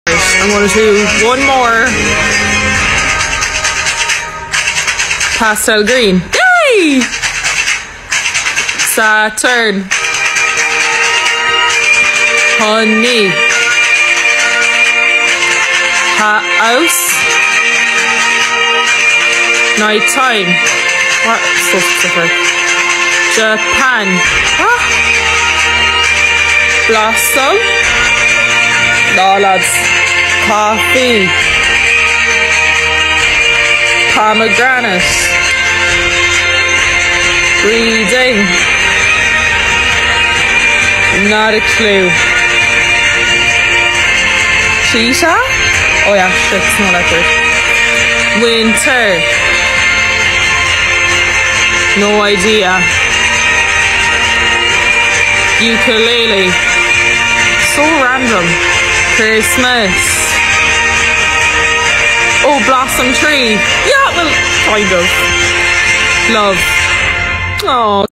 I'm going to do one more pastel green. Yay! Saturn. Honey. House. Nighttime. What? So specific. Japan. Ah. Blossom. No, lads. Coffee. Pomegranate. Reading. Not a clue. Cheetah? Oh yeah, shit, it's not that good. Winter. No idea. Ukulele. So random. Christmas. Oh, blossom tree. Yeah, well, kind of. Love. Oh.